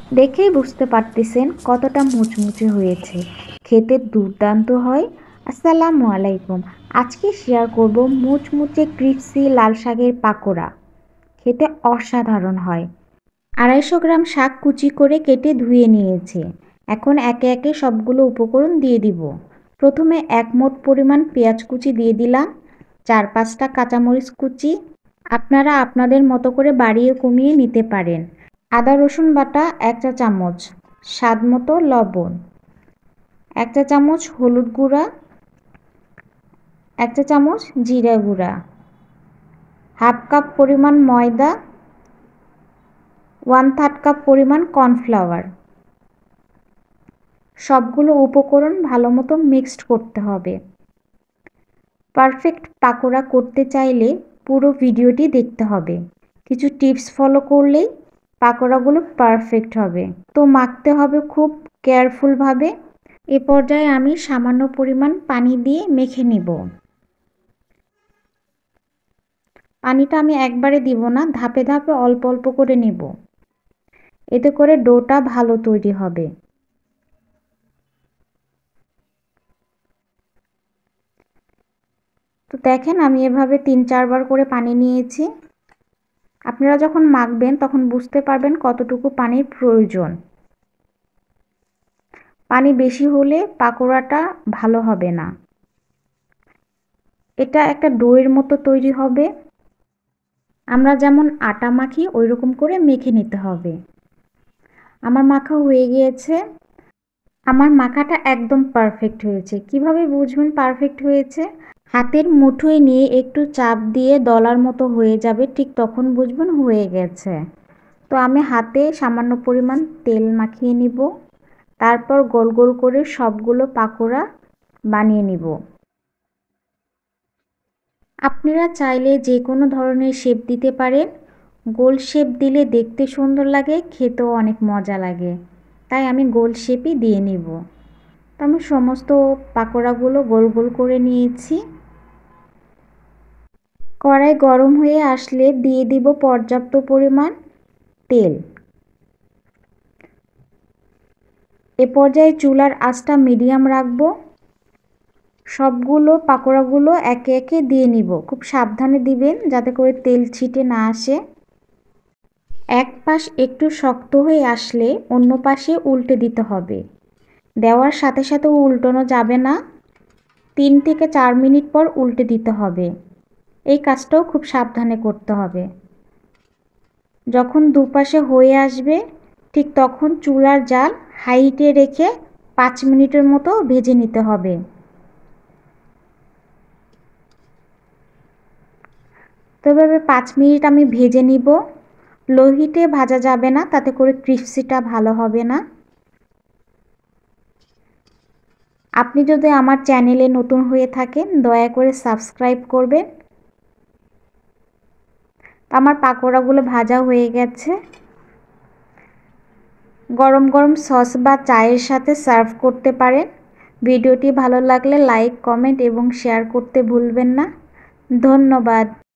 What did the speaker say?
দেখেই বুঝতে পারতেছেন কতটা মুচমুচে হয়েছে, খেতে দুর্দান্ত হয়। আসসালামু আলাইকুম। আজকে শেয়ার করব মুচমুচে ক্রিপসি লাল শাকের পাকোড়া। খেতে অসাধারণ হয়। 250 গ্রাম শাক কুচি করে কেটে ধুয়ে নিয়েছি। এখন একে একে সবগুলো উপকরণ দিয়ে দিব। প্রথমে 1 মোট পরিমাণ পেঁয়াজ কুচি দিয়ে দিলাম, 4-5টা কাঁচামরিচ কুচি। আপনারা আপনাদের মতো করে বাড়িয়ে কমিয়ে নিতে পারেন। আদা রসুন বাটা 1 চা চামচ, স্বাদ মতো লবণ, 1 চা চামচ হলুদ গুঁড়া, 1 চা চামচ জিরা গুঁড়া, হাফ কাপ পরিমাণ ময়দা, 1/3 কাপ পরিমাণ কর্নফ্লাওয়ার। সবগুলো উপকরণ ভালো মতো মিক্সড করতে হবে। পারফেক্ট পাকোড়া করতে চাইলে পুরো ভিডিওটি দেখতে হবে। কিছু টিপস ফলো করলেই পাকোড়াগুলো পারফেক্ট হবে। তো মাখতে হবে খুব কেয়ারফুলভাবে। এ পর্যায়ে আমি সামান্য পরিমাণ পানি দিয়ে মেখে নিব। পানিটা আমি একবারে দিব না, ধাপে ধাপে অল্প অল্প করে নেব। এতে করে ডোটা ভালো তৈরি হবে। তো দেখেন আমি এভাবে 3-4 বার করে পানি নিয়েছি। আপনারা যখন মাখবেন তখন বুঝতে পারবেন কতটুকু পানির প্রয়োজন। পানি বেশি হলে পাকোড়াটা ভালো হবে না। এটা একটা ডোয়ের মতো তৈরি হবে। আমরা যেমন আটা মাখি ওই রকম করে মেখে নিতে হবে। আমার মাখা হয়ে গিয়েছে। আমার মাখাটা একদম পারফেক্ট হয়েছে। কিভাবে বুঝবেন পারফেক্ট হয়েছে? হাতের মুঠোয় নিয়ে একটু চাপ দিয়ে দলার মতো হয়ে যাবে, ঠিক তখন বুঝবেন হয়ে গেছে। তো আমি হাতে সামান্য পরিমাণ তেল মাখিয়ে নিব। তারপর গোল গোল করে সবগুলো পাকোড়া বানিয়ে নিব। আপনারা চাইলে যে কোনো ধরনের শেপ দিতে পারেন। গোল শেপ দিলে দেখতে সুন্দর লাগে, খেতেও অনেক মজা লাগে, তাই আমি গোল শেপই দিয়ে নিব। তো আমি সমস্ত পাকোড়াগুলো গোল গোল করে নিয়েছি। কড়াই গরম হয়ে আসলে দিয়ে দিব পর্যাপ্ত পরিমাণ তেল। এ পর্যায়ে চুলার আঁচটা মিডিয়াম রাখবো। সবগুলো পাকোড়াগুলো একে একে দিয়ে নিব। খুব সাবধানে দিবেন যাতে করে তেল ছিটে না আসে। এক পাশ একটু শক্ত হয়ে আসলে অন্য পাশে উল্টে দিতে হবে। দেওয়ার সাথে সাথে উল্টানো যাবে না। 3 থেকে 4 মিনিট পর উল্টে দিতে হবে। এই কাজটাও খুব সাবধানে করতে হবে। যখন দুপাশে হয়ে আসবে ঠিক তখন চুলার জাল হাইটে রেখে 5 মিনিটের মতো ভেজে নিতে হবে। তো এভাবে 5 মিনিট আমি ভেজে নিব। লো হিটে ভাজা যাবে না, তাতে করে ক্রিসপিটা ভালো হবে না। আপনি যদি আমার চ্যানেলে নতুন হয়ে থাকেন দয়া করে সাবস্ক্রাইব করবেন। আমার পাকোড়াগুলো ভাজা হয়ে গেছে। গরম গরম সস বা চায়ের সাথে সার্ভ করতে পারেন। ভিডিওটি ভালো লাগলে লাইক, কমেন্ট এবং শেয়ার করতে ভুলবেন না। ধন্যবাদ।